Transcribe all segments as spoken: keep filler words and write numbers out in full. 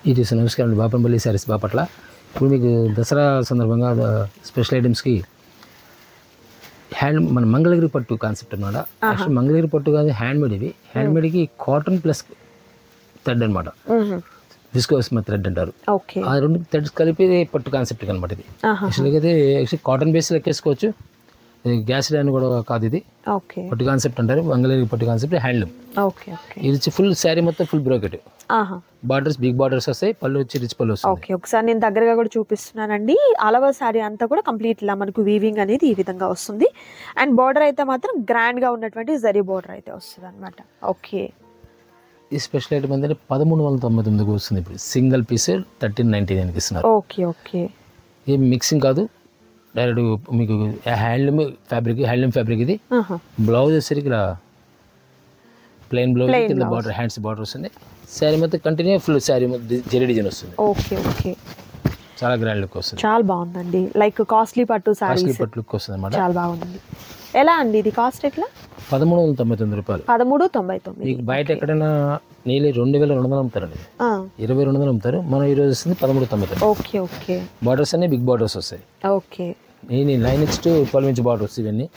ఇది నమస్కారం అండి, బాపంపల్లి శారీస్ బాపట్ల. ఇప్పుడు మీకు దసరా సందర్భంగా స్పెషల్ ఐటమ్స్కి హ్యాండ్ మన మంగళగిరి పట్టు కాన్సెప్ట్ అనమాట. యాక్చువల్ మంగళగిరి పట్టు కాదు, హ్యాండ్మేడ్. ఇవి హ్యాండ్మేడ్కి కాటన్ ప్లస్ థ్రెడ్ అనమాట, విస్కోస్ థ్రెడ్ అంటారు. ఆ రెండు థ్రెడ్స్ కలిపి పట్టు కాన్సెప్ట్ అనమాట. ఇది యాక్చువల్గా అయితే యాక్చువల్లీ కాటన్ బేస్ లెక్కేసుకోవచ్చు, గ్యాస్ లైన్ కూడా కాదు. ఇది పట్టు కాన్సెప్ట్ అంటారు, మంగళగిరి పట్టు కాన్సెప్ట్ హ్యాండ్లూమ్. ఇది వచ్చి ఫుల్ శారీ మొత్తం full brocade, borders big borders వస్తాయి, పళ్ళు వచ్చి రిచ్ పళ్ళు వస్తాయి. ఓకే, ఒకసారి నేను దగ్గరగా కూడా చూపిస్తున్నానండి. ఆల్ ఓవర్ శారీ అంతా కూడా కంప్లీట్ ఇలా మనకు వీవింగ్ అనేది ఈ విధంగా వస్తుంది. అండ్ బార్డర్ అయితే మాత్రం గ్రాండ్ గా ఉన్నటువంటి జరీ బార్డర్ అయితే వస్తుంది అనమాట. ఓకే, ఈ స్పెషల్ ఐటమ్ ఏంటంటే పదమూడు వందల తొంభై తొమ్మిదికి వస్తుంది. ఇప్పుడు సింగిల్ పీస్ థర్టీన్ నైన్టీ నైన్కి ఇస్తున్నారు. ఓకే ఓకే, ఏం మిక్సింగ్ కాదు, డైరెక్ట్ మీకు హ్యాండ్లూమ్ ఫ్యాబ్రిక్ హ్యాండ్లూమ్ ఫ్యాబ్రిక్. ఇది బ్లౌజ్ వచ్చేసరికి ఇలా ప్లెయిన్ బ్లౌజ్ కింద బార్డర్ హ్యాండ్స్ బార్డర్ వస్తుంది. శారీ మొత్తం continue full sari zari design వస్తుంది. ఓకే ఓకే, చాలా గ్రాండ్ లుక్ వస్తుంది, చాలా బాగుందండి. లైక్ కాస్ట్లీ పట్టు సారీ పట్టు లుక్ వస్తుంది అన్నమాట. చాలా బాగుంది. ఎలా అండి ఇది కాస్ట్ ఎట్లా? పదమూడు వందల తొంభై తొమ్మిది రూపాయలు. పదమూడు తొంభై తొమ్మిది. మీకు బయట ఎక్కడైనా నీళ్ళు రెండు వేల రెండు వందలు అమ్ముతారండి, ఇరవై రెండు వందలు అమ్ముతారు. మనం ఈ రోజు వస్తుంది పదమూడు తొంభై తొమ్మిది. ఓకే ఓకే, బార్డర్స్ అన్ని బిగ్ బార్డర్స్ వస్తాయి. ఓకే, నేను nine inch to twelve inch borders ఇవన్నీ.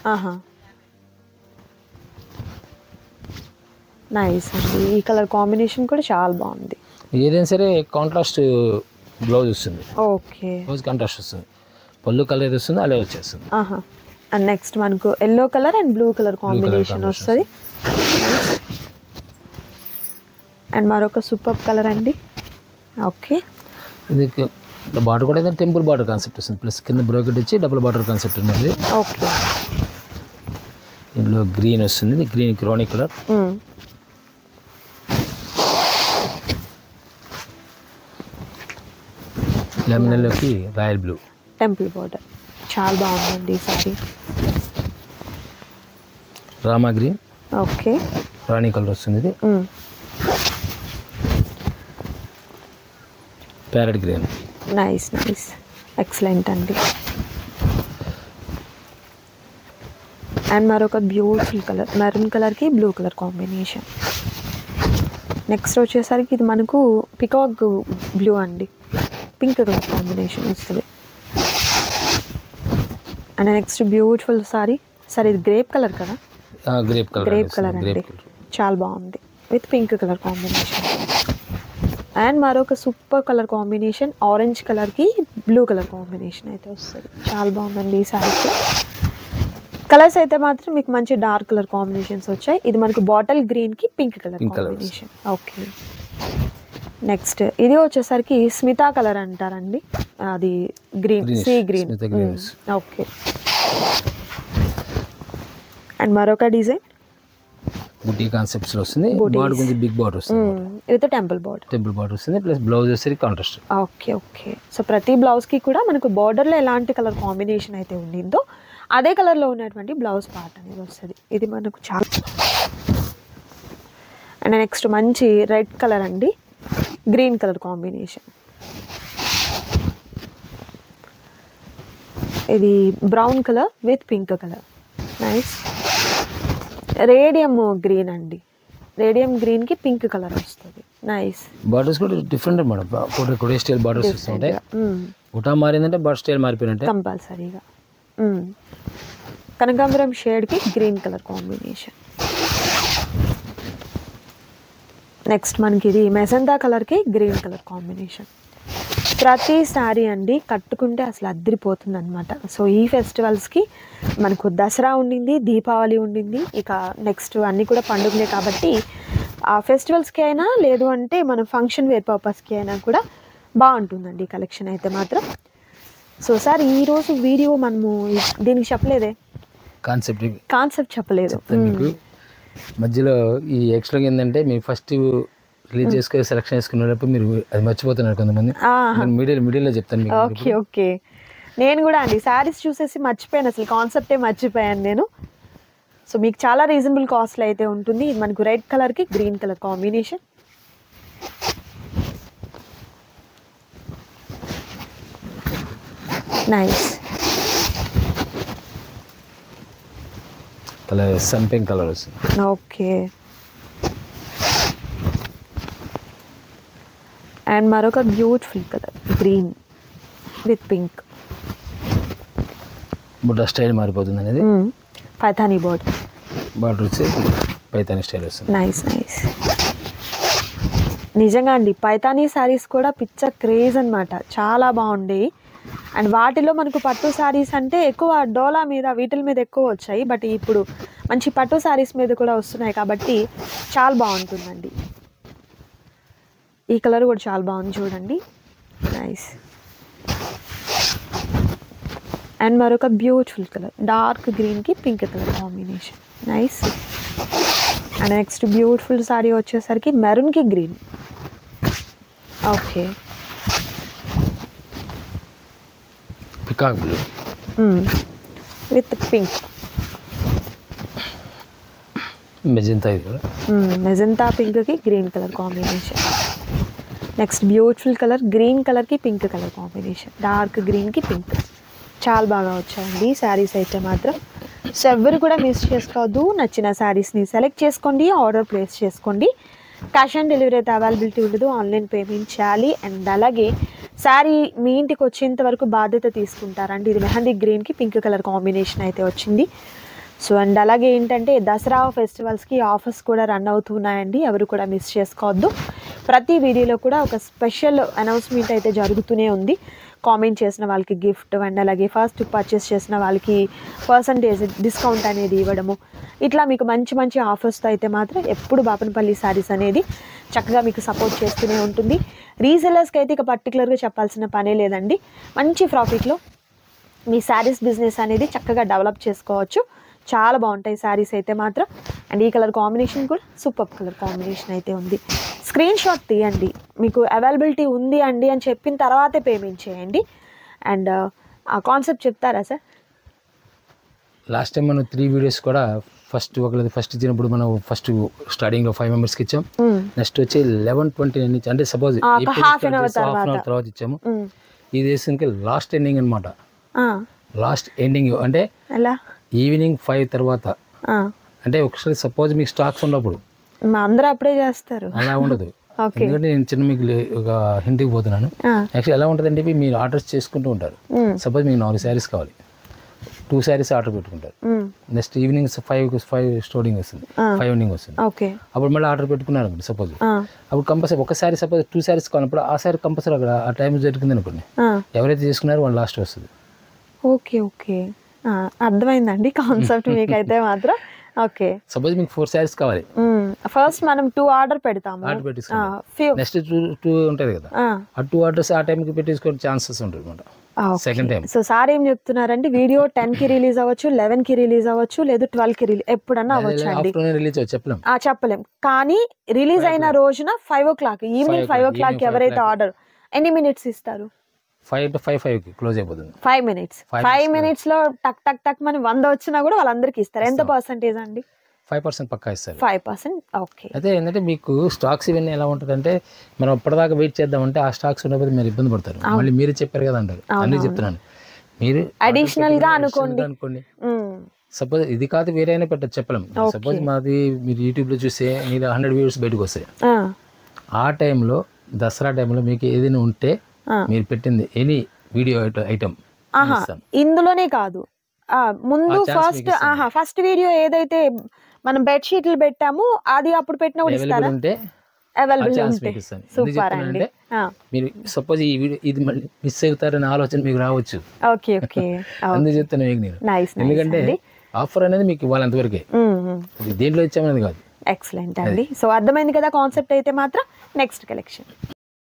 నైస్ అండి, ఈ కలర్ కాంబినేషన్ కూడా చాలా బాగుంది. ఏదైనా సరే కాంట్రాస్ట్ బ్లౌజ్ వస్తుంది. ఓకే, బ్లౌజ్ కాంట్రాస్ట్ వస్తుంది, పళ్ళు కలర్ వస్తుంది, అలా వచ్చేస్తుంది. అండ్ నెక్స్ట్ మనకు yellow colour and blue colour combination వస్తుంది. అండ్ మరొక సూపర్ కలర్ అండి. ఓకే, ఇది బార్డర్ కూడా ఏదైనా టెంపుల్ బార్డర్ కాన్సెప్ట్ వస్తుంది, ప్లస్ కింద బ్రోకెట్ వచ్చి డబుల్ బార్డర్ కాన్సెప్ట్ ఉన్నది. ఓకే, ఇందులో గ్రీన్ వస్తుంది, గ్రీన్ క్రోనీ కలర్. లెమన్ ఎల్లోకి రాయల్ బ్లూ టెంపుల్ బార్డర్, చాలా బాగుందండి ఈ సారీ. రామా గ్రీన్. ఓకే, రాణి కలర్ వస్తుంది. ఇది parrot green. Nice nice, excellent అండి. అండ్ మరొక బ్యూటిఫుల్ కలర్, మెరూన్ కలర్కి బ్లూ కలర్ కాంబినేషన్. నెక్స్ట్ వచ్చేసరికి ఇది మనకు పికాక్ బ్లూ అండి, పింక్ కలర్ కాంబినేషన్ వస్తుంది. And next beautiful sari. Sari ఇది గ్రేప్ కలర్ కదా? గ్రేప్ కలర్, గ్రేప్ కలర్ అండి, చాలా బాగుంది with pink colour combination. And మరొక సూపర్ కలర్ కాంబినేషన్, ఆరెంజ్ కలర్కి బ్లూ కలర్ కాంబినేషన్ అయితే వస్తుంది. చాలా బాగుందండి ఈ శారీకి. కలర్స్ అయితే మాత్రం మీకు మంచి డార్క్ కలర్ కాంబినేషన్స్ వచ్చాయి. ఇది మనకు బాటిల్ గ్రీన్కి pink colour combination. Okay, next ఇది వచ్చేసరికి స్మితా కలర్ అంటారండి, అది green, sea green. Okay, and మరొక డిజైన్ బుటీ కాన్సెప్ట్స్ లో వస్తుంది. బార్డర్ కొంచెం బిగ్ బార్డర్ వస్తుంది, with temple border. Temple border వస్తుంది, ప్లస్ బ్లౌజ్ వచ్చేసరికి కాంట్రాస్ట్. ఓకే ఓకే, సో ప్రతి బ్లౌజ్ కి కూడా మనకు బార్డర్ లో ఎలాంటి కలర్ కాంబినేషన్ అయితే ఉండిందో అదే కలర్ లో ఉన్నటువంటి బ్లౌజ్ పార్ట్ అనేది వస్తుంది. ఇది మనకు చాలా. అండ్ నెక్స్ట్ మంచి రెడ్ కలర్ అండి, గ్రీన్ కలర్ కాంబినేషన్. ఇది brown colour with pink colour. Nice. Radium green అండి, రేడియం గ్రీన్ కి పింక్ కలర్ వస్తుంది. నైస్. బార్డర్స్ కూడా డిఫరెంట్ మేడం, కొడే స్టైల్ బార్డర్స్ వస్తుంటాయి. ఉటా మారిందంటే బార్డర్ స్టైల్ మారిపోయినట్టే కంపల్సరీగా. కనకాంబరం షేడ్ కి గ్రీన్ కలర్ కాంబినేషన్. నెక్స్ట్ మనకి ఇది మెజంతా కలర్ కి గ్రీన్ కలర్ కాంబినేషన్. ప్రతి శారీ అండి కట్టుకుంటే అసలు అద్దరిపోతుంది అనమాట. సో ఈ ఫెస్టివల్స్కి మనకు దసరా ఉండింది, దీపావళి ఉండింది, ఇక నెక్స్ట్ అన్నీ కూడా పండుగలే కాబట్టి ఆ ఫెస్టివల్స్కి అయినా లేదు అంటే మన ఫంక్షన్ వేర్ పర్పస్కి అయినా కూడా బాగుంటుందండి ఈ కలెక్షన్ అయితే మాత్రం. సో సార్ ఈరోజు వీడియో మనము దీనికి చెప్పలేదే, కాన్సెప్ట్ కాన్సెప్ట్ చెప్పలేదు మీకు. మధ్యలో ఈ ఎక్స్ట్రా ఏంటంటే మీరు ఫస్ట్ రిలీజ్ చేసుకుని సెలెక్షన్ చేసుకునేటప్పుడు మీరు అది మర్చిపోతున్నారు కొంతమంది. మీడియా మీడియాలో చెప్తాను మీకు. ఓకే ఓకే, నేను కూడా అండి శారీస్ చూసేసి మర్చిపోయాను, అసలు కాన్సెప్టే మర్చిపోయాను నేను. సో మీకు చాలా రీజనబుల్ కాస్ట్లో అయితే ఉంటుంది. ఇది మనకు రెడ్ కలర్కి green colour combination. Nice. Colour సంపింగ్ కలర్ వస్తుంది. ఓకే, అండ్ మరొక beautiful colour green with pink. బుట్ట స్టైల్ మారిపోతుంది అనేది. పైథానీ బార్డర్ బార్డర్ వచ్చి పైథానీ స్టైల్ వస్తుంది. Nice nice. నిజంగా అండి పైథానీ శారీస్ కూడా పిచ్చ క్రేజ్ అనమాట, చాలా బాగుండేవి. అండ్ వాటిలో మనకు పట్టు శారీస్ అంటే ఎక్కువ డోలా మీద వీటిల మీద ఎక్కువ వచ్చాయి, బట్ ఇప్పుడు మంచి పట్టు శారీస్ మీద కూడా వస్తున్నాయి కాబట్టి చాలా బాగుంటుందండి. ఈ కలర్ కూడా చాలా బాగుంది చూడండి, నైస్. అండ్ మరొక బ్యూటిఫుల్ కలర్ డార్క్ గ్రీన్కి pink colour combination, nice. And next beautiful sari వచ్చేసరికి మెరూన్కి గ్రీన్. ఓకే, peacock blue with pink. Magenta ఇది కూడా మెజెంతా పింక్కి green colour combination. Next beautiful colour green కలర్కి పింక్ కలర్ కాంబినేషన్, డార్క్ గ్రీన్కి పింక్. చాలా బాగా వచ్చాయండి శారీస్ అయితే మాత్రం. సో ఎవరు కూడా మిస్ చేసుకోవద్దు, నచ్చిన శారీస్ని సెలెక్ట్ చేసుకోండి, ఆర్డర్ ప్లేస్ చేసుకోండి. క్యాష్ ఆన్ డెలివరీ అయితే అవైలబిలిటీ ఉండదు, ఆన్లైన్ పేమెంట్ చేయాలి. అండ్ అలాగే శారీ మీ ఇంటికి వచ్చేంత వరకు బాధ్యత తీసుకుంటారండి. ఇది మెహందీ గ్రీన్కి పింక్ కలర్ కాంబినేషన్ అయితే వచ్చింది. సో అండ్ అలాగే ఏంటంటే దసరా ఫెస్టివల్స్కి ఆఫర్స్ కూడా రన్ అవుతున్నాయండి, ఎవరు కూడా మిస్ చేసుకోవద్దు. ప్రతి వీడియోలో కూడా ఒక స్పెషల్ అనౌన్స్మెంట్ అయితే జరుగుతూనే ఉంది. కామెంట్ చేసిన వాళ్ళకి గిఫ్ట్, అండ్ అలాగే ఫస్ట్ పర్చేస్ చేసిన వాళ్ళకి పర్సంటేజ్ డిస్కౌంట్ అనేది ఇవ్వడము, ఇట్లా మీకు మంచి మంచి ఆఫర్స్తో అయితే మాత్రం ఎప్పుడు బాపనపల్లి శారీస్ అనేది చక్కగా మీకు సపోర్ట్ చేస్తూనే ఉంటుంది. రీసెలర్స్కి అయితే ఇక పర్టికులర్గా చెప్పాల్సిన పనే లేదండి. మంచి ప్రాఫిట్లో మీ శారీస్ బిజినెస్ అనేది చక్కగా డెవలప్ చేసుకోవచ్చు. చాలా బాగుంటాయి శారీస్ అయితే మాత్రం. అండ్ ఈ కలర్ కాంబినేషన్ కూడా సూపర్ కలర్ కాంబినేషన్ అయితే ఉంది. స్క్రీన్ షాట్ తీయండి, మీకు అవైలబిలిటీ ఉంది అండి అని చెప్పిన తర్వాతే పేమెంట్ చేయండి. అండ్ ఆ కాన్సెప్ట్ చెప్తారా సార్? లాస్ట్ టైం మనం త్రీ వీడియోస్ కూడా ఫస్ట్ ఒకటి ఫస్ట్ ఇచ్చినప్పుడు మనం ఫస్ట్ స్టార్టింగ్లో ఫైవ్ మెంబర్స్కి ఇచ్చాం. నెక్స్ట్ వచ్చి లెవెన్ ట్వంటీ నైన్ ఇచ్చాం, అంటే సపోజ్ హాఫ్ అన్ అవర్ తర్వాత ఇచ్చాము. ఇది వేసానికి లాస్ట్ ఎండింగ్ అనమాట. లాస్ట్ ఎండింగ్ అంటే ఈవినింగ్ ఫైవ్ తర్వాత, అంటే ఒకసారి సపోజ్ మీకు స్టాక్స్ ఉన్నప్పుడు అందరూ అప్పుడే చేస్తారు, అలా ఉండదు. ఎందుకంటే నేను చిన్న మీకు ఒక హిందీకి పోతున్నాను. యాక్చువల్లీ ఎలా ఉంటుంది అంటే మీరు ఆర్డర్స్ చేసుకుంటూ ఉంటారు. సపోజ్ మీకు నాలుగు శారీస్ కావాలి, టూ శారీస్ ఆర్డర్ పెట్టుకుంటారు. నెక్స్ట్ ఈవినింగ్ ఫైవ్ ఫైవ్ స్టోరింగ్ వస్తుంది, ఫైవ్ ఎండింగ్ వస్తుంది. అప్పుడు మళ్ళీ ఆర్డర్ పెట్టుకున్నారు అనుకోండి సపోజ్, అప్పుడు కంపల్సరీ ఒక శారీ సపోజ్ టూ శారీస్ కావాలన్నప్పుడు ఆ శారీ కంపల్సరీ అక్కడ ఆ టైం జరిగింది అనుకోండి, ఎవరైతే చేసుకున్నారో వాళ్ళు లాస్ట్ వస్తుంది. ఓకే ఓకే, అర్థమైందండి కాన్సెప్ట్ మీకైతే మాత్రం. ఓకే, సపోజ్ మీకు ఫోర్ శారీస్ కావాలి, ఫస్ట్ మనం టూ ఆర్డర్ పెడతాము, ఆర్డర్ పెట్టేసుకోండి. నెక్స్ట్ టూ టూ ఉంటుంది కదా, ఆ టూ ఆర్డర్స్ ఆ టైంకి పెట్టేసుకునే ఛాన్సెస్ ఉంటుంది అనమాట. Second time. సో సార్ ఏం చెప్తున్నారంటే వీడియో టెన్ కి రిలీజ్ అవ్వచ్చు, లెవెన్ కి రిలీజ్ అవ్వచ్చు, లేదు ట్వెల్వ్ కి రిలీజ్ ఎప్పుడన్నా అవ్వచ్చు అండి, రిలీజ్ చెప్పలేం చెప్పలేం. కానీ రిలీజ్ అయిన రోజున five o'clock evening five o'clock ఎవరైతే ఆర్డర్ ఎన్ని మినిట్స్ ఇస్తారు? ఫైవ్ టు ఫైవ్ ఫైవ్ కి క్లోజ్ అయిపోతుంది. ఫైవ్ మినిట్స్ ఫైవ్ మినిట్స్ లో టక్ టక్ టక్ మన వంద వచ్చినా కూడా వాళ్ళందరికీ ఇస్తారు. ఎంత పర్సెంటేజ్ అండి? ఫైవ్ పర్సెంట్ పక్కా ఇస్తారు. Five percent okay. అయితే ఏంటంటే మీకు స్టాక్స్ ఇవన్నీ ఎలా ఉంటుందంటే మనం ఇప్పటిదాకా వెయిట్ చేద్దామంటే ఆ స్టాక్స్ ఉన్నప్పుడు మీరు ఇబ్బంది పడతారు. మళ్ళీ మీరు చెప్పారు కదా అంటారు, అన్నీ చెప్తున్నాను. మీరు అడిషనల్ గా అనుకోండి అనుకోండి సపోజ్ ఇది కాదు వేరే అయినా పెట్టచ్చు, చెప్పలేం. సపోజ్ మాది మీరు యూట్యూబ్ లో చూస్తే మీరు హండ్రెడ్ వ్యూస్ బయటకు వస్తాయి. ఆ టైంలో దసరా టైంలో మీకు ఏదైనా ఉంటే మీరు పెట్టింది ఎనీ వీడియో ఐటమ్ ఇందులోనే కాదు, ముందు ఫస్ట్ ఫస్ట్ వీడియో ఏదైతే మనం బెడ్ షీట్లు పెట్టాము అది అప్పుడు పెట్టిన కూడా ఇస్తారా? సూపర్ అండి. మీరు సపోజ్ ఈ వీడియో ఇది మళ్ళీ మిస్ అవుతారనే ఆలోచన మీకు రావచ్చు. ఓకే ఓకే, అందుకు చెప్తాను మీకు నేను. ఎందుకంటే ఆఫర్ అనేది మీకు ఇవ్వాలి అంతవరకే, దేంట్లో ఇచ్చామనేది కాదు. ఎక్సలెంట్ అండి. సో అర్థమైంది కదా కాన్సెప్ట్ అయితే మాత్రం. నెక్స్ట్ కలెక్షన్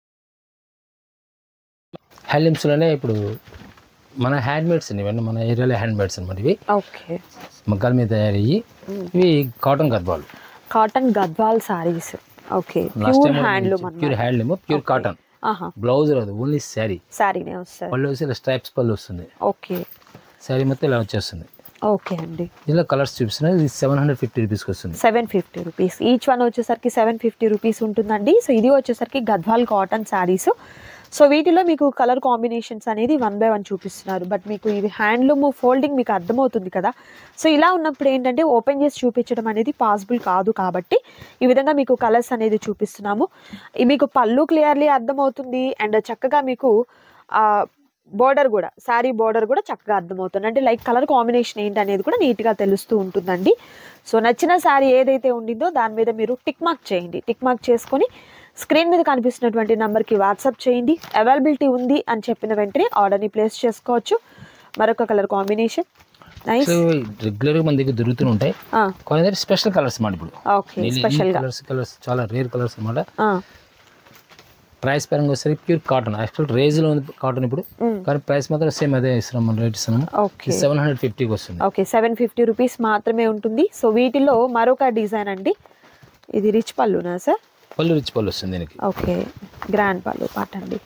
హ్యాండ్లూమ్స్లోనే ఇప్పుడు మన హ్యాండ్ మేడ్స్ ఇవన్నీ మన ఏరియాలో హ్యాండ్ మేడ్స్ అనమాట. ఇవి ఓకే మగ్గాల మీద తయారయ్యి ఇవి cotton Gadwal cotton Gadwal saris. Okay, pure handloom pure handloom pure cotton. Blouse రాదు, ఓన్లీ శారీ. శారీనే వస్తుంది. పళ్ళు వచ్చి ఇలా స్ట్రైప్స్ పళ్ళు వస్తుంది. ఓకే, శారీ మొత్తం ఇలా వచ్చేస్తుంది. ఓకే అండి. ఇందులో కలర్స్ చూపిస్తున్నాయి. ఇది సెవెన్ హండ్రెడ్ ఫిఫ్టీ రూపీస్కి వస్తుంది. Seven fifty rupees each one వచ్చేసరికి సెవెన్ ఫిఫ్టీ రూపీస్ ఉంటుందండి. సో ఇది వచ్చేసరికి గద్వాల్ కాటన్ శారీస్. సో వీటిలో మీకు కలర్ కాంబినేషన్స్ అనేది వన్ బై వన్ చూపిస్తున్నారు. బట్ మీకు ఇది హ్యాండ్లూమ్ ఫోల్డింగ్ మీకు అర్థమవుతుంది కదా. సో ఇలా ఉన్నప్పుడు ఏంటంటే ఓపెన్ చేసి చూపించడం అనేది పాసిబుల్ కాదు, కాబట్టి ఈ విధంగా మీకు కలర్స్ అనేది చూపిస్తున్నాము. మీకు పళ్ళు క్లియర్లీ అర్థమవుతుంది అండ్ చక్కగా మీకు బోర్డర్ కూడా, శారీ బోర్డర్ కూడా చక్కగా అర్థమవుతుంది. అంటే లైక్ కలర్ కాంబినేషన్ ఏంటి అనేది కూడా నీట్గా తెలుస్తూ ఉంటుందండి. సో నచ్చిన శారీ ఏదైతే ఉండిందో దాని మీద మీరు టిక్ మార్క్ చేయండి. టిక్ మార్క్ చేసుకొని స్క్రీన్ మీద కనిపిస్తున్నటువంటి నెంబర్కి వాట్సాప్ చేయండి. అవైలబిలిటీ ఉంది అని చెప్పిన వెంటనే ఆర్డర్ని ప్లేస్ చేసుకోవచ్చు. మరొక కలర్ కాంబినేషన్ నైస్. రెగ్యులర్గా మన దగ్గర దొరుకుతూ ఉంటాయి, కొన్ని స్పెషల్ కలర్స్ మాట. ఇప్పుడు ఓకే, స్పెషల్ కలర్స్ కలర్స్ చాలా రేర్ కలర్స్ అన్నమాట. ప్రైస్ పరంగా వచ్చేసరికి ప్యూర్ కాటన్, యాక్చువల్ రేజ్లో ఉంది కాటన్ ఇప్పుడు, కానీ ప్రైస్ మాత్రం సేమ్ అదే ఇస్తున్నాం, మనం రేట్ ఇస్తున్నాము. ఓకే, సెవెన్ హండ్రెడ్ ఫిఫ్టీకి వస్తుంది. ఓకే, సెవెన్ ఫిఫ్టీ రూపీస్ మాత్రమే ఉంటుంది. సో వీటిలో మరొక డిజైన్ అండి, ఇది రిచ్ పళ్ళునా సార్? పళ్ళు రిచ్ పళ్ళు వస్తుంది దీనికి. ఓకే, గ్రాండ్ పళ్ళు పాట అండి,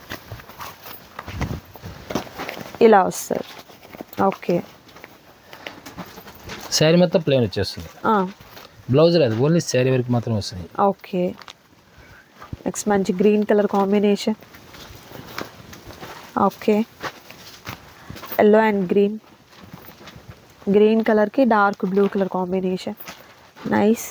ఇలా వస్తుంది. ఓకే, శారీ మొత్తం ప్లెయిన్ వచ్చేస్తుంది, బ్లౌజ్ రాదు, ఓన్లీ శారీ వరకు మాత్రం వస్తుంది. ఓకే, నెక్స్ట్ మంచి green colour combination. Okay, yellow and green, green కలర్కి dark blue colour combination, nice.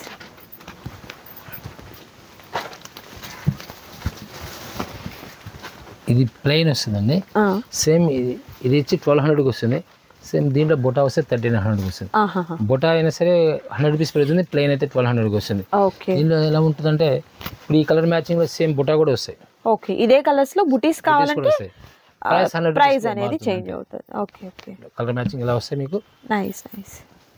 ఇది ప్లెయిన్ వస్తుందండి, సేమ్ ఇది ఇది వచ్చి ట్వెల్వ్ హండ్రెడ్కి వస్తుంది. సేమ్ దీంట్లో బొటా వస్తే థర్టీన్ హండ్రెడ్కి వస్తుంది. బొటా అయినా సరే హండ్రెడ్ రూపీస్ పెరుగుతుంది, ప్లెయిన్ అయితే ట్వెల్వ్ హండ్రెడ్కి వస్తుంది. దీనిలో ఎలా ఉంటుందంటే ఇప్పుడు ఈ కలర్ మ్యాచింగ్లో సేమ్ బొటా కూడా వస్తాయి. ఓకే, ఇదే కలర్స్లో బుటీస్ కావాలంటే ప్రైస్ అనేది చేంజ్ అవుతుంది. ఓకే, ఓకే, కలర్ మ్యాచింగ్ ఇలా వస్తాయి మీకు. Nice nice.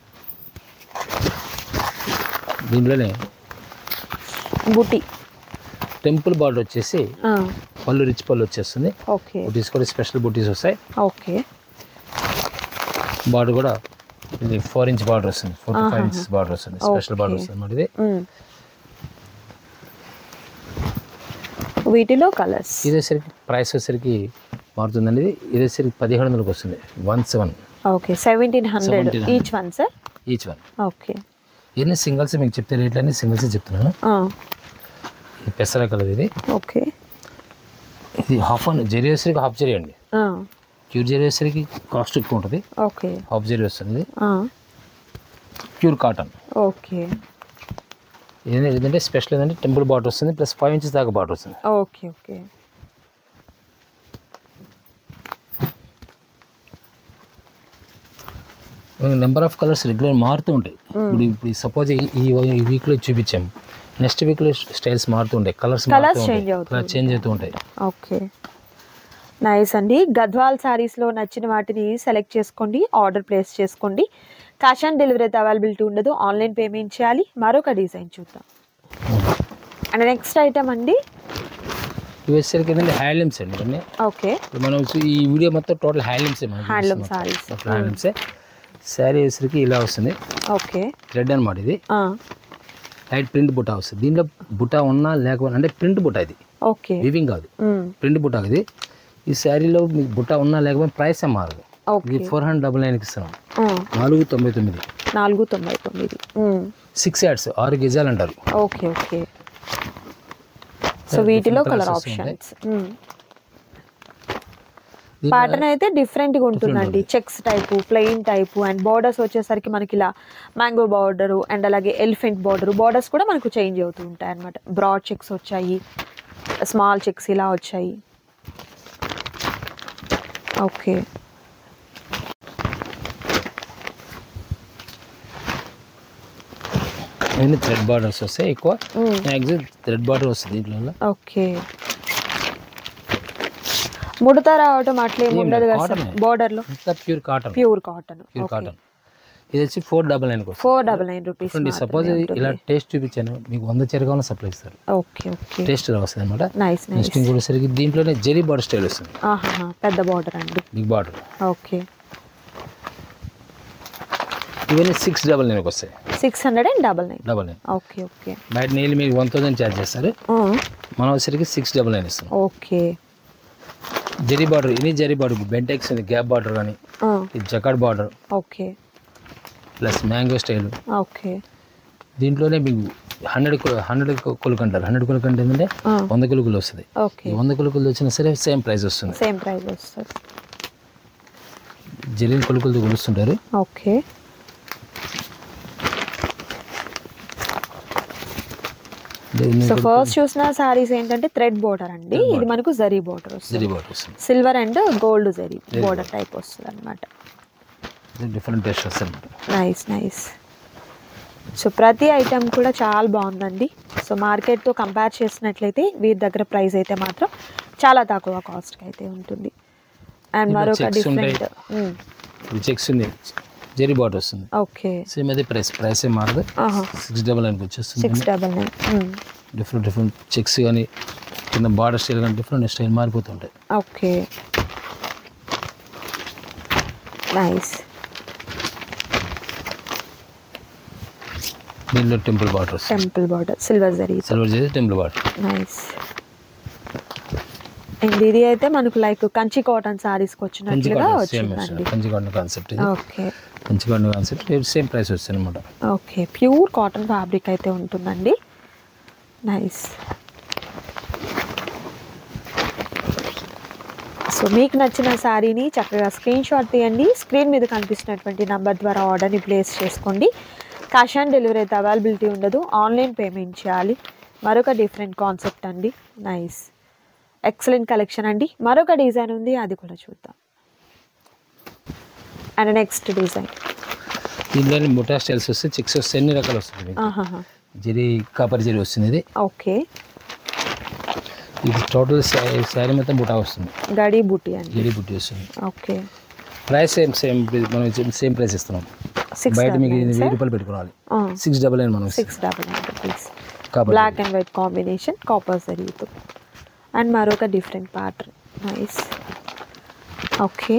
దీంట్లోనే బుటీ టెంపుల్ బార్డర్ వచ్చేసి పళ్ళు రిచ్ పళ్ళు వచ్చేస్తుంది. ఓకే, బుటీస్ కూడా స్పెషల్ బుటీస్ వస్తాయి. ఓకే, బార్డర్ కూడా ఇది ఫోర్ ఇంచ్ బార్డర్ వస్తుంది, four to five inches border వస్తుంది, స్పెషల్ బార్డర్ వస్తుంది అన్నమాట. ఇది వీటిలో కలర్స్ ఇదేసరికి ప్రైస్ వచ్చేసరికి మారుతుందండి. ఇది ఇదేసరికి పదిహేడు వందలకు వస్తుంది, one seven. Okay, seventeen hundred each one sir? Each one. Okay, ఇవన్నీ సింగిల్స్ మీకు చెప్తే రేట్లు అన్ని సింగిల్స్ చెప్తున్నాను. ఇది పెసర కలర్ ఇది. ఓకే, ఇది హాఫ్ వన్ జెరీ వచ్చేసరికి హాఫ్ జెరీ అండి, ప్యూర్ జెరీ వచ్చేసరికి కాస్ట్ ఎక్కువ ఉంటుంది. ఓకే, హాఫ్ జెరీ వస్తుంది, ప్యూర్ కాటన్. ఓకే, ఏంటంటే స్పెషల్ ఏంటంటే టెంపుల్ బార్డర్ వస్తుంది, ప్లస్ ఫైవ్ ఇంచెస్ దాకా బార్డర్ వస్తుంది. Okay, okay, number of colours regular మారుతూ ఉంటాయి. ఇప్పుడు ఇప్పుడు సపోజ్ ఈ వీక్లో చూపించాము, నెక్స్ట్ వీక్లో స్టైల్స్ మారుతూ ఉంటాయి, కలర్స్ కలర్స్ చేంజ్ అవుతాయి చేంజ్ అవుతూ ఉంటాయి. ఓకే, నైస్ అండి. గద్వాల్ శారీస్లో నచ్చిన వాటిని సెలెక్ట్ చేసుకోండి, ఆర్డర్ ప్లేస్ చేసుకోండి. క్యాష్ ఆన్ డెలివరీ అయితే అవైలబిలిటీ ఉండదు, ఆన్లైన్ పేమెంట్ చేయాలి. మరొక డిజైన్ చూద్దాం. అండ్ నెక్స్ట్ ఐటమ్ అండి, ఇవేసరికి ఏంటంటే హ్యాండ్లూమ్స్ అండి ఇవన్నీ. ఓకే, మనం ఈ వీడియో మొత్తం టోటల్ హ్యాండ్లూమ్సే, హ్యాండ్లూమ్ సారీస్, హ్యాండ్లూమ్సే. శారీ వేసరికి ఇలా వస్తుంది. ఓకే, థ్రెడ్ అనమాట ఇది, లైట్ ప్రింట్ బుటా వస్తుంది. దీంట్లో బుటా ఉన్నా లేకపోయినా, అంటే ప్రింట్ బుటా ఇది, ఓకే, వివింగ్ కాదు, ప్రింట్ బుటా ఇది. ఈ శారీలో మీకు బుటా ఉన్నా లేకపోయినా ప్రైస్ ఏ మారదు. ఇది ఫోర్ హండ్రెడ్ డబల్ నైన్కి ఇస్తున్నాం, నాలుగు తొంభై తొమ్మిది నాలుగు తొంభై తొమ్మిది సిక్స్ యాడ్స్, ఆరు గజాలు అంటారు. Okay, okay. సో వీటిలో కలర్ ఆప్షన్స్, ప్యాటర్న్ అయితే డిఫరెంట్గా ఉంటుందండి. Checks type, plain type, and borders వచ్చేసరికి మనకి ఇలా మ్యాంగో బార్డరు అండ్ అలాగే ఎలిఫెంట్ బార్డరు, బార్డర్స్ కూడా మనకు చేంజ్ అవుతూ ఉంటాయి అన్నమాట. బ్రాడ్ చెక్స్ వచ్చాయి, స్మాల్ చెక్స్ ఇలా వచ్చాయి. ఓకే, థ్రెడ్ బార్డర్స్ వస్తాయి ఎక్కువ, ఎగ్జాక్ట్ థ్రెడ్ బార్డర్ వస్తుంది దీంట్లో. ఓకే, ముడత రావటం అట్లేమి ఉండదు కదా బోర్డర్ లో? Pure cotton, pure cotton, pure cotton. ఇది వచ్చి four double nine four double nine rupees. Suppose ఇలా టేస్ట్ చూపించాను మీకు, వంద చీరగా సప్లై ఇస్తారు. ఓకే, ఓకే, టేస్ట్ వస్తుంది అనమాట. Nice nice. నెక్స్ట్ కూడా సరికి దీంట్లోనే జెరీ బార్డర్ స్టైల్ వస్తుంది. ఆహా, పెద్ద బార్డర్ అండి, బిగ్ బార్డర్. ఓకే, ఇవన్నీ సిక్స్ డబల్ నైన్కి వస్తాయి, six hundred and double nine double nine. Okay, okay. బయట నీళ్ళు మీకు వన్ థౌసండ్ ఛార్జ్ చేస్తారు, మనం వచ్చరికి సిక్స్ డబల్ నైన్ ఇస్తాం. ఓకే, జరీ బార్డర్, ఇది జరీ బార్డర్, బెంటెక్స్ ఉంది, గ్యాప్ బార్డర్ కానీ, ఇది jacquard border. Okay, plus mango style. Okay, దీంట్లోనే మీకు హండ్రెడ్ హండ్రెడ్ కొలుకు అంటారు. హండ్రెడ్ కొలుకు అంటే ఏంటంటే వంద కొలుకులు వస్తుంది. వంద కొలుకులు వచ్చినా సరే సేమ్ ప్రైస్ వస్తుంది. సేమ్ ప్రైస్ వస్తుంది. జరీన్ కొలుకులతో కొలుస్తుంటారు. ఓకే. సో ఫస్ట్ చూసిన సారీస్ ఏంటంటే థ్రెడ్ బోర్డర్ అండి. ఇది మనకు జరీ బోర్డర్ వస్తుంది. సిల్వర్ అండ్ గోల్డ్ జరీ బోర్డర్ టైప్ వస్తుంది అనమాట. డిఫరెంట్ టేస్ట్ వస్తుంది. Nice nice. సో ప్రతి ఐటమ్ కూడా చాలా బాగుందండి. సో మార్కెట్తో కంపేర్ చేసినట్లయితే వీరి దగ్గర ప్రైస్ అయితే మాత్రం చాలా తక్కువ కాస్ట్కి అయితే ఉంటుంది. అండ్ మరొక డిఫరెంట్ చెక్స్ ఉంది, జరీ బాట్ వస్తుంది. ఓకే. సేమ్ అదే ప్రైస్ ప్రైస్ ఏ మారదు. సిక్స్ డబల్ నైన్కి వచ్చేస్తుంది. Six double nine. Different different checks కానీ కింద బార్డర్ స్టైల్ కానీ డిఫరెంట్ స్టైల్ మారిపోతుంటాయి. ఓకే. నైస్. దీనిలో temple border, temple border silver జరీ, సిల్వర్ జరీ టెంపుల్ బార్డర్. నైస్. అండ్ ఇది అయితే మనకు లైక్ కంచి కాటన్ సారీస్కి వచ్చినట్లుగా వచ్చిందండి. కంచి కాటన్ కాన్సెప్ట్ ఇది. Okay. Kanchi cotton concept same price వస్తుంది అనమాట. ఓకే. ప్యూర్ కాటన్ ఫ్యాబ్రిక్ అయితే ఉంటుందండి. నైస్. సో మీకు నచ్చిన శారీని చక్కగా స్క్రీన్ షాట్ తీయండి. స్క్రీన్ మీద కనిపిస్తున్నటువంటి నెంబర్ ద్వారా ఆర్డర్ని ప్లేస్ చేసుకోండి. క్యాష్ ఆన్ డెలివరీ అయితే అవైలబిలిటీ ఉండదు, ఆన్లైన్ పేమెంట్ చేయాలి. మరొక డిఫరెంట్ కాన్సెప్ట్ అండి. నైస్. ఎక్సలెంట్ కలెక్షన్ అండి. మరొక డిజైన్ ఉంది, అది కూడా చూద్దాం. అండ్ నెక్స్ట్ డిజైన్ దీనిలో బుటా స్టైల్స్ వస్తే చెక్స్ వస్తే ఎన్ని రకాలు వస్తుంది. జరీ కాపర్ జరీ వస్తుంది ఇది. ఓకే. ఇది టోటల్ శారీ మొత్తం బుటా వస్తుంది. గడి బుట్టి అండి. గడి బుట్టి వస్తుంది. ఓకే. ప్రైస్ సేమ్ సేమ్ మనం సేమ్ ప్రైస్ ఇస్తున్నాం. బయట మీకు వెయ్యి రూపాయలు పెట్టుకోవాలి. సిక్స్ డబల్ నైన్ మనం six double nine rupees. Black and white combination copper జరీతో. అండ్ మరొక different pattern. Nice. Okay.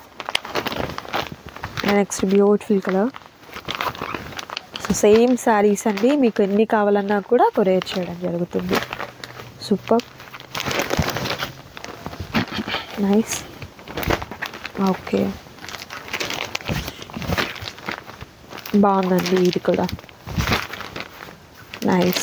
Next beautiful colour. So same saris అండి, మీకు ఎన్ని కావాలన్నా కూడా కొరియర్ చేయడం జరుగుతుంది. సూపర్. నైస్. ఓకే. బాగుందండి ఇది కూడా. నైస్.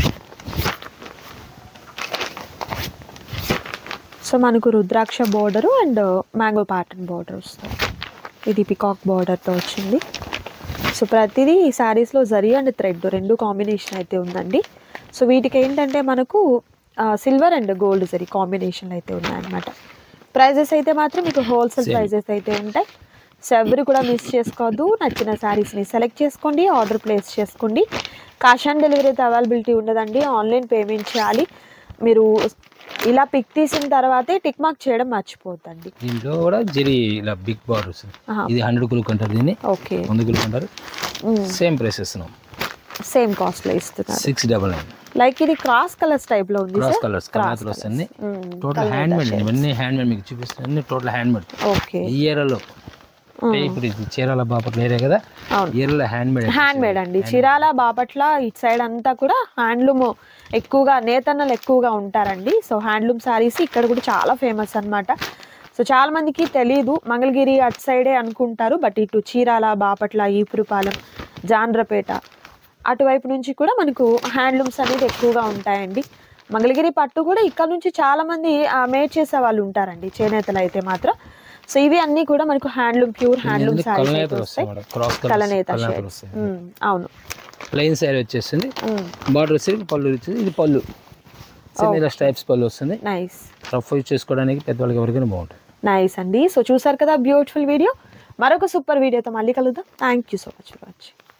సో మనకు రుద్రాక్ష border and mango pattern border వస్తుంది. ఇది పికాక్ బోర్డర్తో వచ్చింది. సో ప్రతిదీ ఈ శారీస్లో జరీ అండ్ థ్రెడ్ రెండు కాంబినేషన్ అయితే ఉందండి. సో వీటికి ఏంటంటే మనకు సిల్వర్ అండ్ గోల్డ్ జరీ కాంబినేషన్లు అయితే ఉన్నాయన్నమాట. ప్రైజెస్ అయితే మాత్రం మీకు హోల్సేల్ ప్రైజెస్ అయితే ఉంటాయి. సో ఎవరు కూడా మిస్ చేసుకోవద్దు. నచ్చిన శారీస్ని సెలెక్ట్ చేసుకోండి, ఆర్డర్ ప్లేస్ చేసుకోండి. క్యాష్ ఆన్ డెలివరీ అయితే అవైలబిలిటీ ఉండదండి, ఆన్లైన్ పేమెంట్ చేయాలి. మీరు ఇలా పిక్ తీసిన తర్వాతే టిక్ మార్క్ చేయడం మర్చిపోద్దండి. దీంట్లో కూడా జరీ ఇలా బిగ్ బార్డర్ వస్తుంది. ఇది హండ్రెడ్ కులుకు అంటారు దీన్ని. ఓకే. వంద కులుకు అంటారు. సేమ్ ప్రైస్ ఇస్తున్నాం. సేమ్ కాస్ట్లో ఇస్తున్నారు. Six double nine. లైక్ ఇది క్రాస్ కలర్స్ టైప్ లో ఉంది. క్రాస్ కలర్స్ కలర్స్ వస్తుంది. Total hand made. ఇవన్నీ హ్యాండ్ మేడ్ మీకు చూపిస్తాను. Total hand made. ఓకే. ఈ ఏరియాలో ఇప్పుడు చీరాల బాపట్ల ఏరియా కదా, ఏరియాలో హ్యాండ్ మేడ్. హ్యాండ్ మేడ్ అండి. చీరాల బాపట్ల ఇటు సైడ్ అంతా కూడా హ్యాండ్లూమ్ ఎక్కువగా, నేతన్నలు ఎక్కువగా ఉంటారండి. సో హ్యాండ్లూమ్ శారీస్ ఇక్కడ కూడా చాలా ఫేమస్ అనమాట. సో చాలా మందికి తెలీదు, మంగళగిరి అటు సైడే అనుకుంటారు. బట్ ఇటు చీరాల, బాపట్ల, ఈపురుపాలెం, జాండ్రపేట అటువైపు నుంచి కూడా మనకు హ్యాండ్లూమ్స్ అనేది ఎక్కువగా ఉంటాయండి. మంగళగిరి పట్టు కూడా ఇక్కడ నుంచి చాలామంది మేడ్ చేసే వాళ్ళు ఉంటారండి, చేనేతలు అయితే మాత్రం. సో ఇవి అన్నీ కూడా మనకు హ్యాండ్లూమ్, ప్యూర్ హ్యాండ్లూమ్ శారీస్ వస్తాయి. కలనేత షేడ్స్. అవును. ప్లెయిన్ శారీ వచ్చేస్తుంది. బార్డర్ వచ్చేసి పళ్ళు వచ్చేసి ఇది పళ్ళు ఇలా స్ట్రైప్స్ పళ్ళు వస్తుంది. నైస్. రఫ్ యూజ్ చేసుకోవడానికి పెద్దవాళ్ళకి ఎవరికైనా బాగుంటుంది. నైస్ అండి. సో చూసారు కదా బ్యూటిఫుల్ వీడియో. మరొక సూపర్ వీడియోతో మళ్ళీ కలుద్దాం. Thank you so much for watching.